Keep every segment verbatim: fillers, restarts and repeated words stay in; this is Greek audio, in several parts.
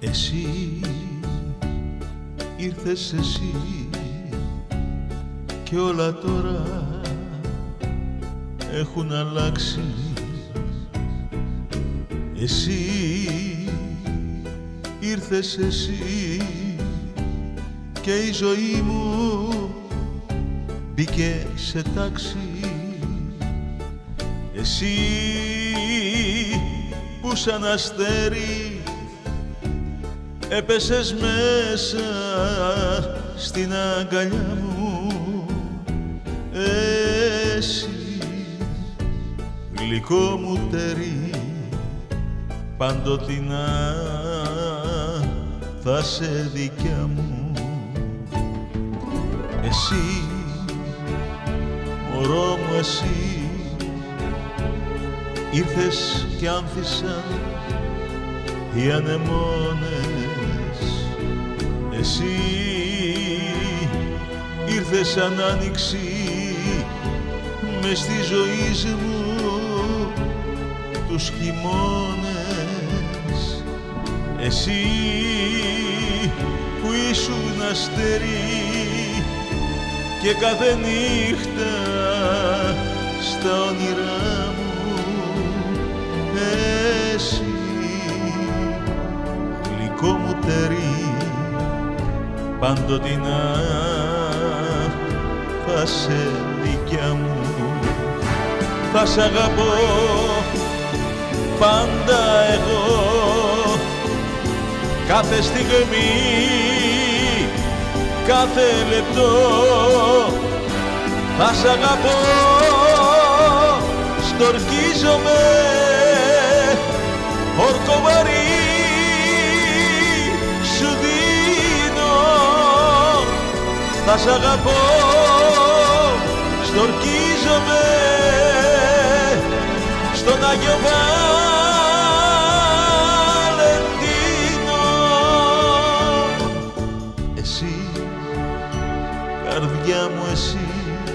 Εσύ ήρθες εσύ και όλα τώρα έχουν αλλάξει. Εσύ ήρθες εσύ και η ζωή μου μπήκε σε τάξη. Εσύ που σαν αστέρι έπεσες μέσα στην αγκαλιά μου. Εσύ γλυκό μου τέρι παντοτινά θα σε δικιά μου. Εσύ μωρό μου εσύ ήρθες κι άνθησαν οι ανεμόνες. Εσύ ήρθες σαν άνοιξη μες στη ζωή μου τους χειμώνες. Εσύ που ήσουν αστέρι και κάθε νύχτα στα όνειρά μου. Εσύ γλυκό μου τέρι παντοτινά θα σε δικιά μου. Θα σ' αγαπώ πάντα εγώ κάθε στιγμή, κάθε λεπτό. Θα σ' αγαπώ, στορκίζομαι όρκο βαρύ σου δίνω. Θα σ' αγαπώ, στορκίζομαι στον Άγιο Βαλεντίνο. Εσύ, καρδιά μου εσύ,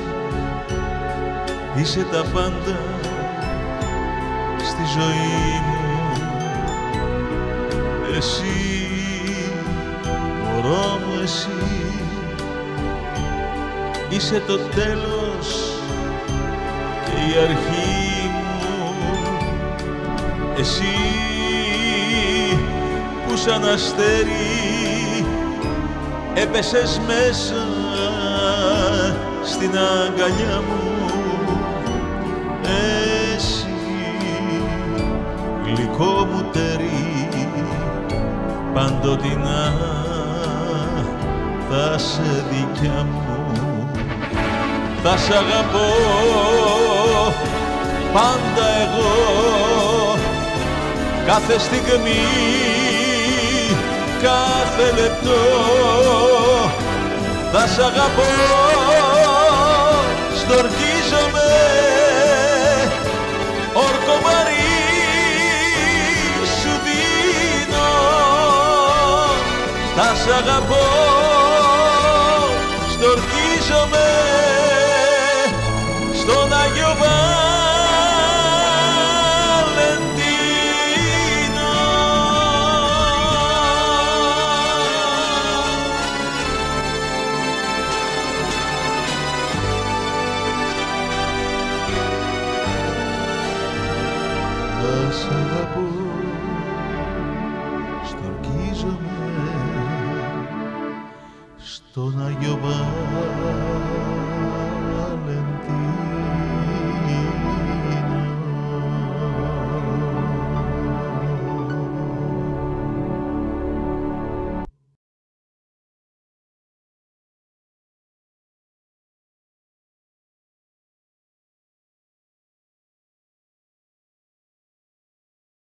είσαι τα πάντα στη ζωή μου. Εσύ, μωρό μου εσύ, είσαι το τέλος και η αρχή μου. Εσύ που σαν αστέρι έπεσες μέσα στην αγκαλιά μου. Εσύ γλυκό μου τέρι παντοτινά θα σε δικιά μου. Θα σ' αγαπώ πάντα εγώ κάθε στιγμή, κάθε λεπτό. Θα σ' αγαπώ, στορκίζομαι όρκο βαρύ σου δίνω. Θα σ' αγαπώ, στορκίζομαι στον Άγιο Βαλεντίνο. Θα σ' αγαπώ, στορκίζομαι στον Άγιο Βαλεντίνο.